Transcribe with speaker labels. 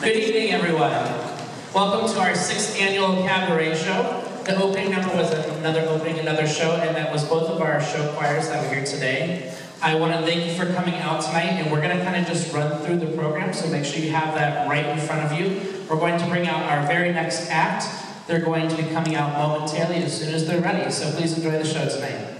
Speaker 1: Good evening, everyone. Welcome to our 6th annual cabaret show. The opening number was another show, and that was both of our show choirs that were here today. I want to thank you for coming out tonight, and we're going to kind of just run through the program, so make sure you have that right in front of you. We're going to bring out our very next act. They're going to be coming out momentarily as soon as they're ready, so please enjoy the show tonight.